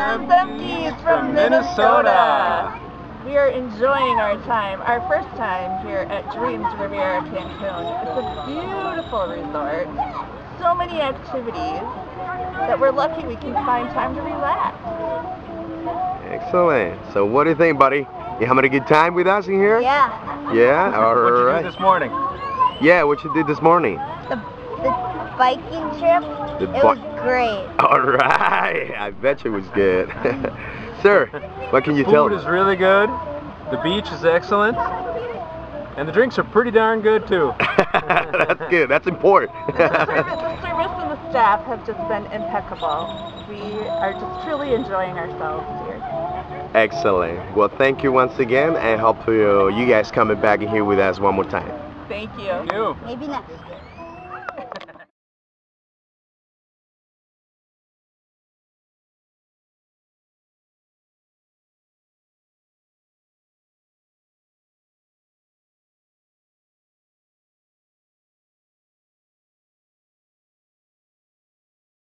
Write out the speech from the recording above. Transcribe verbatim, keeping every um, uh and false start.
Those Empties from Minnesota. We are enjoying our time, our first time here at Dreams Riviera Cancun. It's a beautiful resort. So many activities that we're lucky we can find time to relax. Excellent. So what do you think, buddy? You having a good time with us in here? Yeah. Yeah? All What'd you right. do this morning? Yeah, what you did this morning? The, the biking trip, The it was great. All right. I bet you it was good. Sir, what can you tell Food us? is really good. The beach is excellent. And the drinks are pretty darn good too. That's good. That's important. The service, the service and the staff have just been impeccable. We are just truly enjoying ourselves here. Excellent. Well, thank you once again, and hope you, you guys coming back in here with us one more time. Thank you. Thank you. Maybe next year.